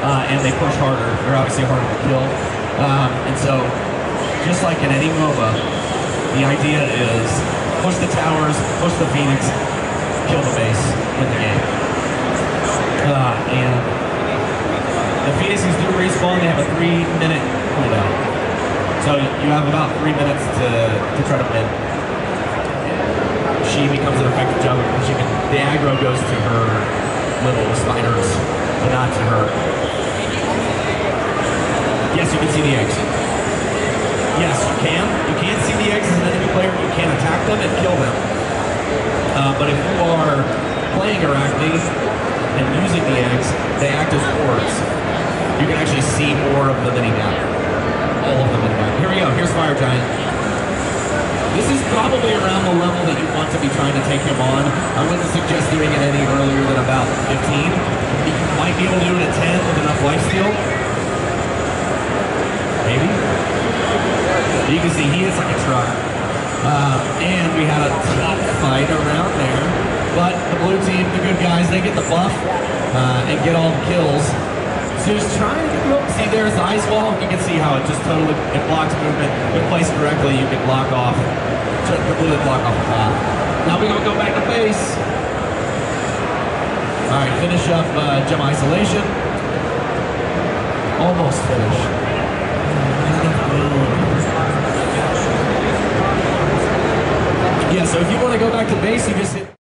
and they push harder. They're obviously harder to kill. And so, just like in any MOBA, the idea is push the towers, push the Phoenix, kill the base, win the game. And the Phoenixes do respawn. They have a 3-minute cooldown. So you have about 3 minutes to try to win. She becomes an effective jungler because the aggro goes to her little spiders, but not to her. Yes, you can see the eggs. Yes, you can. You can see the eggs as an enemy player. You can attack them and kill them. But if you are playing Arachne and using the eggs, they act as orbs. You can actually see more of the mini-map. All of the mini-map. Here we go. Here's Fire Giant. This is probably around the level that you want to be trying to take him on. I wouldn't suggest doing it any earlier than about 15. You might be able to do it at 10 with enough lifesteal. Maybe. You can see he is like a truck. And we had a tough fight around there. But the blue team, the good guys, they get the buff and get all the kills. So he's trying to go, see there's the ice wall. You can see how it just totally, it blocks movement. If placed correctly, you can block off, completely block off the path. Now we're gonna go back to base. All right, finish up gem isolation. Almost finished. Yeah, so if you want to go back to base, you just hit